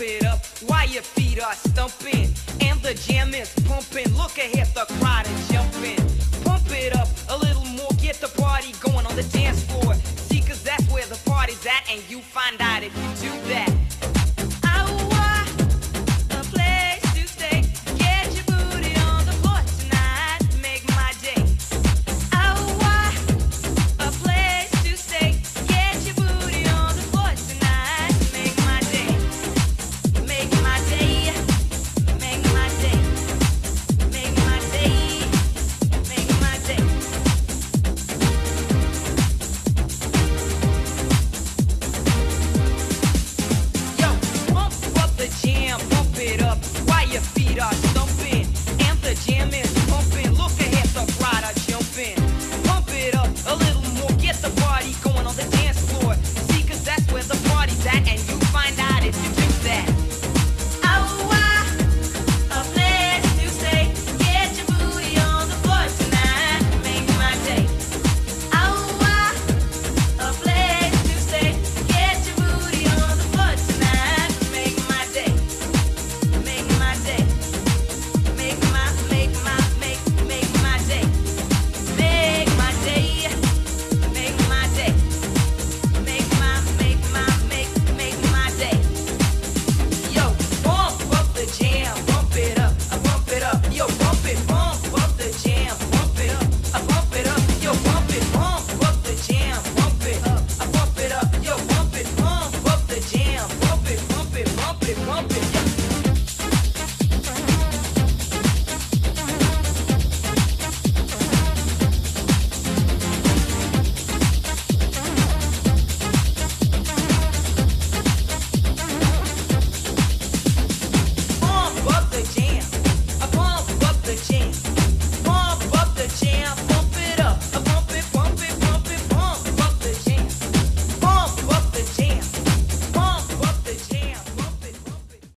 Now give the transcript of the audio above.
it up while your feet are stumping and the jam is pumping. Look ahead, the crowd is jumping. Pump it up a little more, get the party going on the dance floor. See, 'cause that's where the party's at, and you find out if you do that. Jam, pump it up while your feet are